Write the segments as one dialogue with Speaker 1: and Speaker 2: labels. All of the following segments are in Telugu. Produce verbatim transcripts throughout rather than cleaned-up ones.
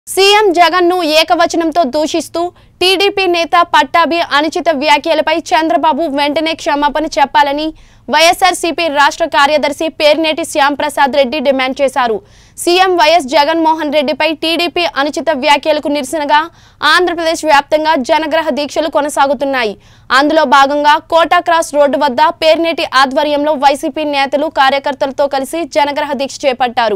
Speaker 1: సీఎం జగన్ ను ఏకవచనంతో దూషిస్తూ టీడీపీ నేత పట్టాభి అనుచిత వ్యాఖ్యలపై చంద్రబాబు వెంటనే క్షమాపణ చెప్పాలని వైఎస్ఆర్సీపీ రాష్ట్ర కార్యదర్శి పేర్నేటి శ్యాంప్రసాద్ రెడ్డి డిమాండ్ చేశారు. సీఎం వైఎస్ జగన్మోహన్ రెడ్డిపై టీడీపీ అనుచిత వ్యాఖ్యలకు నిరసనగా ఆంధ్రప్రదేశ్ వ్యాప్తంగా జనగ్రహ దీక్షలు కొనసాగుతున్నాయి. అందులో భాగంగా కోటా క్రాస్ రోడ్డు వద్ద పేర్నేటి ఆధ్వర్యంలో వైసీపీ నేతలు కార్యకర్తలతో కలిసి జనగ్రహ దీక్ష చేపట్టారు.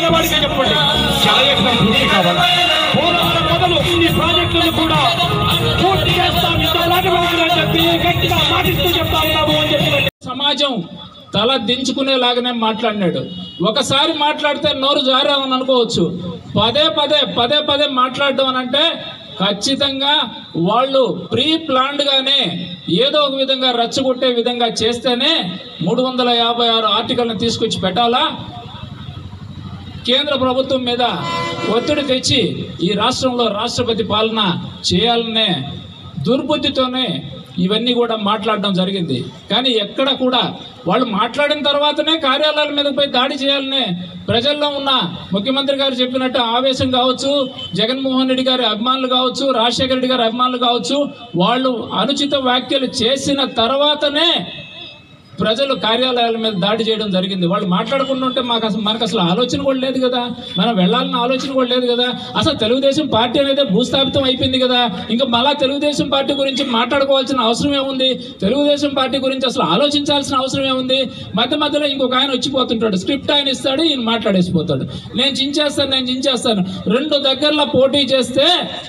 Speaker 2: సమాజం తల దించుకునేలాగానే మాట్లాడినాడు. ఒకసారి మాట్లాడితే నోరు జారామని అనుకోవచ్చు. పదే పదే పదే పదే మాట్లాడడం అని అంటే ఖచ్చితంగా వాళ్ళు ప్రీ ప్లాన్డ్ గానే ఏదో ఒక విధంగా రచ్చగొట్టే విధంగా చేస్తేనే మూడు వందల యాభై ఆరు ఆర్టికల్ని తీసుకొచ్చి పెట్టాలా, కేంద్ర ప్రభుత్వం మీద ఒత్తిడి తెచ్చి ఈ రాష్ట్రంలో రాష్ట్రపతి పాలన చేయాలనే దుర్బుద్ధితోనే ఇవన్నీ కూడా మాట్లాడడం జరిగింది. కానీ ఎక్కడ కూడా వాళ్ళు మాట్లాడిన తర్వాతనే కార్యాలయాల మీద పోయి దాడి చేయాలనే ప్రజల్లో ఉన్న ముఖ్యమంత్రి గారు చెప్పినట్టు ఆవేశం కావచ్చు, జగన్మోహన్ రెడ్డి గారి అభిమానులు కావచ్చు, రాజశేఖర రెడ్డి గారి అభిమానులు కావచ్చు, వాళ్ళు అనుచిత వ్యాఖ్యలు చేసిన తర్వాతనే ప్రజలు కార్యాలయాల మీద దాడి చేయడం జరిగింది. వాళ్ళు మాట్లాడకుండా ఉంటే మాకు అసలు మనకు అసలు ఆలోచన కూడా లేదు కదా, మనం వెళ్ళాలన్న ఆలోచన కూడా లేదు కదా. అసలు తెలుగుదేశం పార్టీ అనేది భూస్థాపితం అయిపోయింది కదా, ఇంకా మళ్ళా తెలుగుదేశం పార్టీ గురించి మాట్లాడుకోవాల్సిన అవసరం ఏముంది, తెలుగుదేశం పార్టీ గురించి అసలు ఆలోచించాల్సిన అవసరం ఏముంది. మధ్య మధ్యలో ఇంకొక ఆయన వచ్చిపోతుంటాడు, స్క్రిప్ట్ ఆయన ఇస్తాడు, ఈయన మాట్లాడేసిపోతాడు. నేను చించేస్తాను నేను చించేస్తాను రెండు దగ్గరలో పోటీ చేస్తే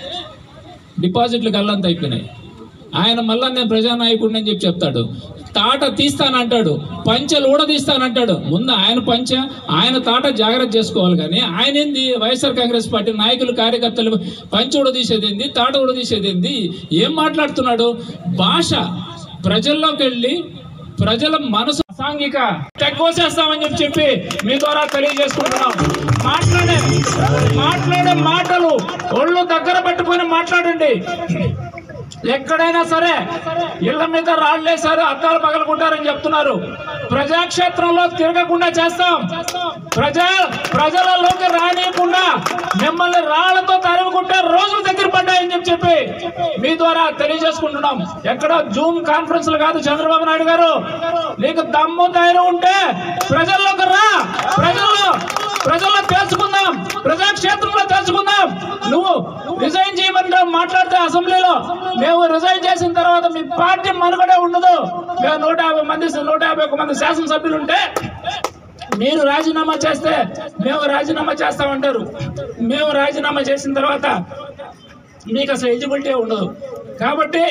Speaker 2: డిపాజిట్లు గల్లంత అయిపోయినాయి. ఆయన మళ్ళా నేను ప్రజానాయకుడిని అని చెప్పి చెప్తాడు, తాట తీస్తానంటాడు, పంచెలు కూడా తీస్తానంటాడు. ముందు ఆయన పంచ ఆయన తాట జాగ్రత్త చేసుకోవాలి. కానీ ఆయన ఏంది వైఎస్ఆర్ కాంగ్రెస్ పార్టీ నాయకులు కార్యకర్తలు పంచె కూడా తీసేది ఏంది, తాట కూడా తీసేది ఏంది, ఏం మాట్లాడుతున్నాడు? భాష ప్రజల్లోకి వెళ్ళి ప్రజల మనసు సాంఘిక తెగ్గోసేస్తామని చెప్పి చెప్పి మీ ద్వారా తెలియజేసుకుంటున్నాం. మాట్లాడే మాట్లాడే మాటలు ఒళ్ళు దగ్గర పెట్టుకొని మాట్లాడండి. ఎక్కడైనా సరే ఇళ్ల మీద రాళ్ళేశారు, అద్దాలు పగలకుంటారని చెప్తున్నారు. ప్రజాక్షేత్రంలో తిరగకుండా చేస్తాం, ప్రజా ప్రజలలోకి రానియకుండా మిమ్మల్ని రాళ్లతో తరుముకుంటే రోజులు దగ్గర పడ్డాయని చెప్పి చెప్పి మీ ద్వారా తెలియజేసుకుంటున్నాం. ఎక్కడ జూమ్ కాన్ఫరెన్స్లు కాదు. చంద్రబాబు నాయుడు గారు, నీకు దమ్ము ధైర్యం ఉంటే ప్రజల్లోకి రా, ప్రజల్లో ప్రజల్లో తెలుసుకుందాం, ప్రజాక్షేత్రంలో తెలుసుకుందాం. నువ్వు రిజైన్ చేయమని మాట్లాడితే అసెంబ్లీలో మేము రిజైన్ చేసిన తర్వాత మీ పార్టీ మనుగడే ఉండదు. మేము నూట యాభై మంది నూట యాభై ఒక మంది శాసనసభ్యులు ఉంటే మీరు రాజీనామా చేస్తే మేము రాజీనామా చేస్తామంటారు. మేము రాజీనామా చేసిన తర్వాత మీకు అసలు ఎలిజిబిలిటీ ఉండదు. కాబట్టి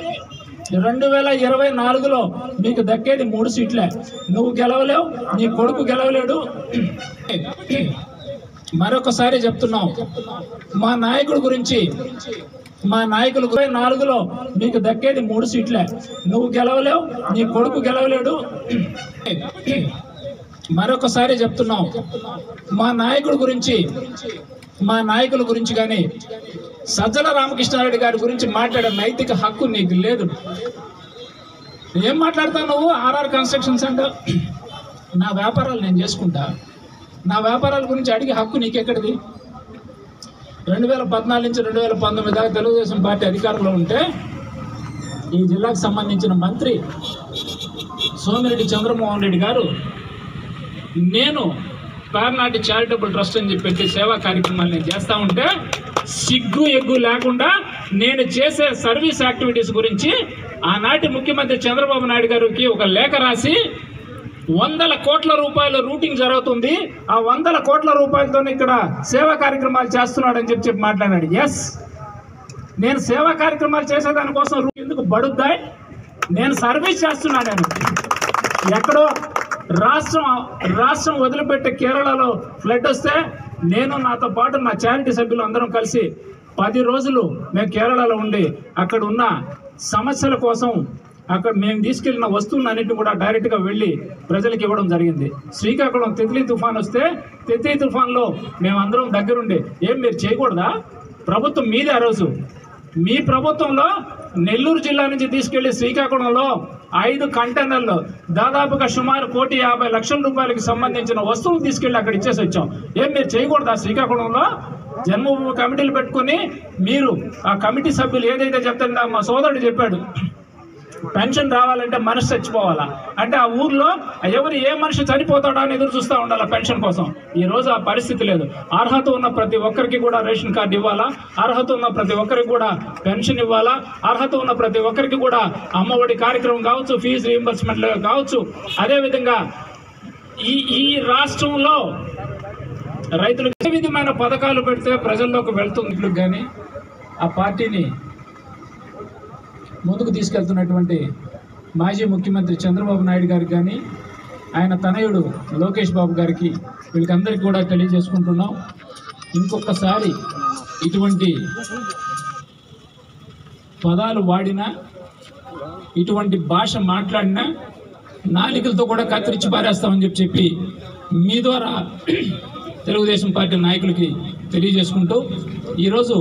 Speaker 2: రెండు వేల ఇరవై నాలుగులో మీకు దక్కేది మూడు సీట్లే. నువ్వు గెలవలేవు, నీ కొడుకు గెలవలేడు. మరొకసారి చెప్తున్నాం, మా నాయకుడి గురించి మా నాయకులు ఇరవై నాలుగులో మీకు దక్కేది మూడు సీట్లే. నువ్వు గెలవలేవు, నీ కొడుకు గెలవలేడు. మరొకసారి చెప్తున్నాం, మా నాయకుడి గురించి మా నాయకుల గురించి కానీ సజ్జల రామకృష్ణారెడ్డి గారి గురించి మాట్లాడే నైతిక హక్కు నీకు లేదు. ఏం మాట్లాడతావు నువ్వు? ఆర్ఆర్ కన్స్ట్రక్షన్స్ అంటే నా వ్యాపారాలు నేను చేసుకుంటా, నా వ్యాపారాల గురించి అడిగే హక్కు నీకెక్కడిది? రెండు వేల పద్నాలుగు నుంచి రెండు వేల పంతొమ్మిది దాకా తెలుగుదేశం పార్టీ అధికారంలో ఉంటే ఈ జిల్లాకు సంబంధించిన మంత్రి సోమిరెడ్డి చంద్రమోహన్ రెడ్డి గారు నేను పేర్నాటి చారిటబుల్ ట్రస్ట్ అని చెప్పి సేవా కార్యక్రమాలు నేను చేస్తూ ఉంటే సిగ్గు ఎగ్గు లేకుండా నేను చేసే సర్వీస్ యాక్టివిటీస్ గురించి ఆనాటి ముఖ్యమంత్రి చంద్రబాబు నాయుడు గారికి ఒక లేఖ రాసి వందల కోట్ల రూపాయల రూటింగ్ జరుగుతుంది, ఆ వందల కోట్ల రూపాయలతో ఇక్కడ సేవా కార్యక్రమాలు చేస్తున్నాడని చెప్పి చెప్పి మాట్లాడాడు. ఎస్, నేను సేవా కార్యక్రమాలు చేసేదానికోసం ఎందుకు బడుద్దాయి? నేను సర్వీస్ చేస్తున్నా. నేను ఎక్కడో రాష్ట్రం రాష్ట్రం వదిలిపెట్టే కేరళలో ఫ్లడ్ వస్తే నేను నాతో పాటు నా చారిటీ సభ్యులు అందరం కలిసి పది రోజులు మేము కేరళలో ఉండి అక్కడ ఉన్న సమస్యల కోసం అక్కడ మేము తీసుకెళ్లిన వస్తువులన్నింటినీ కూడా డైరెక్ట్గా వెళ్ళి ప్రజలకు ఇవ్వడం జరిగింది. శ్రీకాకుళం తిత్లీ తుఫాన్ వస్తే తిత్లీ తుఫాన్లో మేమందరం దగ్గరుండి ఏం మీరు చేయకూడదా? ప్రభుత్వం మీదే. ఆ రోజు మీ ప్రభుత్వంలో నెల్లూరు జిల్లా నుంచి తీసుకెళ్లి శ్రీకాకుళంలో ఐదు కంటైనర్లు దాదాపుగా సుమారు కోటి యాభై లక్షల రూపాయలకు సంబంధించిన వస్తువులు తీసుకెళ్లి అక్కడ ఇచ్చేసి వచ్చాం. ఏం మీరు చేయకూడదా శ్రీకాకుళంలో? జన్మభూమి కమిటీలు పెట్టుకుని మీరు ఆ కమిటీ సభ్యులు ఏదైతే చెప్తారో మా సోదరుడు చెప్పాడు, పెన్షన్ రావాలంటే మనిషి చచ్చిపోవాలా అంటే ఆ ఊర్లో ఎవరు ఏ మనిషి చనిపోతాడా అని ఎదురు చూస్తూ ఉండాలి పెన్షన్ కోసం. ఈ రోజు ఆ పరిస్థితి లేదు. అర్హత ఉన్న ప్రతి ఒక్కరికి కూడా రేషన్ కార్డు ఇవ్వాలా, అర్హత ఉన్న ప్రతి ఒక్కరికి కూడా పెన్షన్ ఇవ్వాలా, అర్హత ఉన్న ప్రతి ఒక్కరికి కూడా అమ్మఒడి కార్యక్రమం కావచ్చు, ఫీజు రీయింబర్స్మెంట్ కావచ్చు. అదేవిధంగా ఈ ఈ రాష్ట్రంలో రైతులకు ఏ విధమైన పథకాలు పెడితే ప్రజల్లోకి వెళ్తుంది కానీ ఆ పార్టీని ముందుకు తీసుకెళ్తున్నటువంటి మాజీ ముఖ్యమంత్రి చంద్రబాబు నాయుడు గారికి కానీ ఆయన తనయుడు లోకేష్ బాబు గారికి వీళ్ళకందరికీ కూడా తెలియజేసుకుంటున్నాం, ఇంకొకసారి ఇటువంటి పదాలు వాడినా ఇటువంటి భాష మాట్లాడినా నాలికలతో కూడా కత్తిరించి పారేస్తామని చెప్పి చెప్పి మీ ద్వారా తెలుగుదేశం పార్టీ నాయకులకి తెలియజేసుకుంటూ ఈరోజు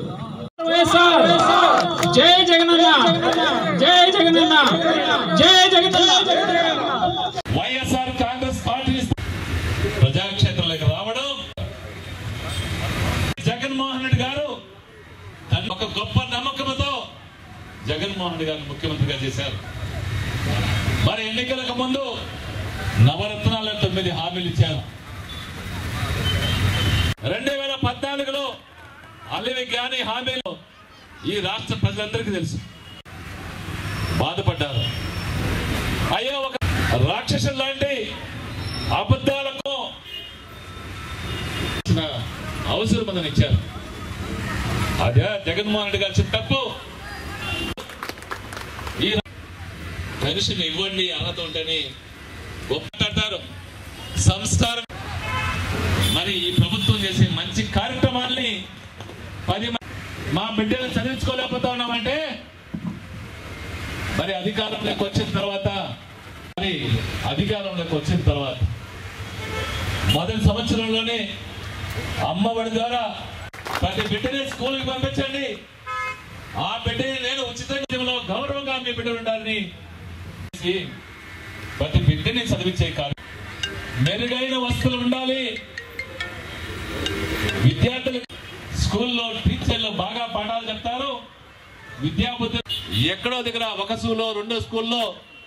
Speaker 2: జై జగనన్న, జై జగనన్న, జై జగనన్న.
Speaker 3: వైఎస్ఆర్ కాంగ్రెస్ పార్టీ ప్రజాక్షేత్రంలోకి రావడం, జగన్మోహన్ రెడ్డి గారు ఒక గొప్ప నమ్మకంతో జగన్మోహన్ రెడ్డి గారు ముఖ్యమంత్రిగా చేశారు. మరి ఎన్నికలకు ముందు నవరత్నాల తొమ్మిది హామీలు ఇచ్చారు. రెండు వేల పద్నాలుగులో అల్లివి జ్ఞాని హామీలు ఈ రాష్ట్ర ప్రజలందరికీ తెలుసు, బాధపడ్డారు. అయ్యో ఒక రాక్షసు లాంటి అబద్ధాలకు అవసరం ఉందని ఇచ్చారు. అదే జగన్మోహన్ రెడ్డి గారు తప్పు. ఈ పెన్షన్ ఇవ్వండి అర్హత ఉంటేనే గొప్పటారు సంస్కారం. మరి ఈ ప్రభుత్వం చేసే మంచి కార్యక్రమాల్ని పది మా బిడ్డలు చదివించుకోలేకపోతా ఉన్నామంటే మరి అధికారంలోకి వచ్చిన తర్వాత మరి అధికారంలోకి వచ్చిన తర్వాత మొదటి సంవత్సరంలోనే అమ్మఒడి ద్వారా ప్రతి బిడ్డని స్కూల్కి పంపించండి, ఆ బిడ్డని నేను ఉచితంగా గౌరవంగా మీ బిడ్డలు ఉండాలని ప్రతి బిడ్డని చదివించే కాదు. మెరుగైన వస్తువులు ఉండాలి, విద్యార్థులు స్కూల్లో టీచర్లు బాగా పాఠాలు చెప్తారు, విద్యాబుద్ధి ఎక్కడో దగ్గర ఒక స్కూల్లో రెండో స్కూల్లో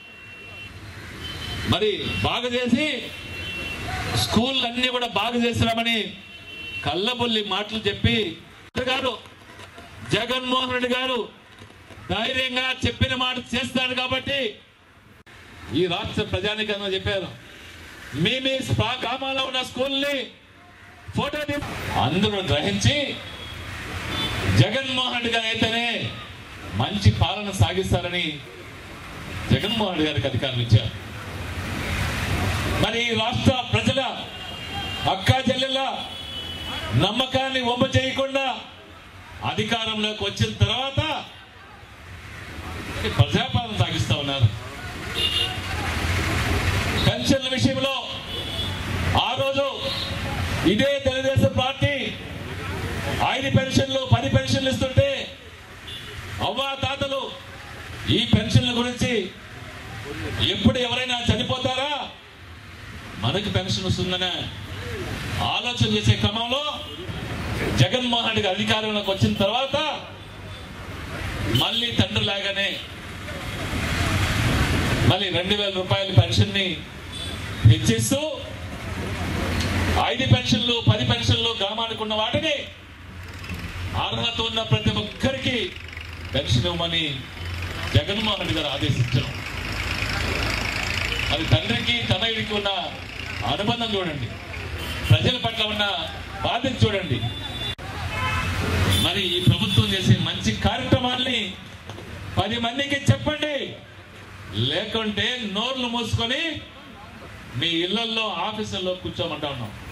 Speaker 3: మరి బాగా చేసి స్కూల్ అన్ని కూడా బాగా చేసినామని కళ్ళబొల్లి మాటలు చెప్పి గారు జగన్మోహన్ రెడ్డి గారు ధైర్యంగా చెప్పిన మాట చేస్తాడు కాబట్టి ఈ రాష్ట్ర ప్రజానికంగా చెప్పారు, మీ మీ గ్రామాల్లో ఉన్న స్కూల్ని ఫోటో అందరూ గ్రహించి జగన్మోహన్ రెడ్డి గారు అయితేనే మంచి పాలన సాగిస్తారని జగన్మోహన్ రెడ్డి గారికి అధికారం ఇచ్చారు. మరి ఈ రాష్ట్ర ప్రజల అక్కా చెల్లెల నమ్మకాన్ని ఒమ్మ చేయకుండా అధికారంలోకి వచ్చిన తర్వాత ప్రజాపాలన సాగిస్తా ఉన్నారు. పెన్షన్ల విషయంలో ఆ రోజు ఇదే తెలుగుదేశం పార్టీ ఐదు పెన్షన్లు పది పెన్షన్లు ఇస్తుంటే అవ్వా తాతలు ఈ పెన్షన్ల గురించి ఎప్పుడు ఎవరైనా చనిపోతారా మనకి పెన్షన్ వస్తుందనే ఆలోచన చేసే క్రమంలో జగన్మోహన్ రెడ్డి అధికారంలోకి వచ్చిన తర్వాత మళ్ళీ తండ్రి లాగానే మళ్ళీ రెండు వేల రూపాయల పెన్షన్ ని హెచ్చిస్తూ ఐదు పెన్షన్లు పది పెన్షన్లు గ్రామానికి ఉన్న వాటిని అర్హత ఉన్న ప్రతి ఒక్కరికి పెన్షన్ ఇవ్వమని జగన్మోహన్ రెడ్డి గారు ఆదేశించారు. అది తండ్రికి తనయుడికి ఉన్న అనుబంధం చూడండి, ప్రజల పట్ల ఉన్న బాధ్యత చూడండి. మరి ఈ ప్రభుత్వం చేసే మంచి కార్యక్రమాల్ని పది మందికి చెప్పండి, లేకుంటే నోర్లు మూసుకొని మీ ఇళ్లలో ఆఫీసుల్లో కూర్చోమంటా ఉన్నాం.